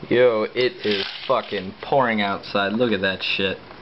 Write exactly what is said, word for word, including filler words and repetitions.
Yo, it is fucking pouring outside. Look at that shit.